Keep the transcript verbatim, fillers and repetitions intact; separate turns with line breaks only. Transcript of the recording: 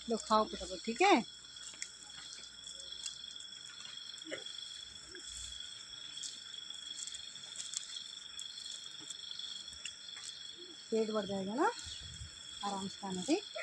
लो खाओ फटाफट, ठीक है। पेट भर जाएगा ना, आराम से खाना, ठीक।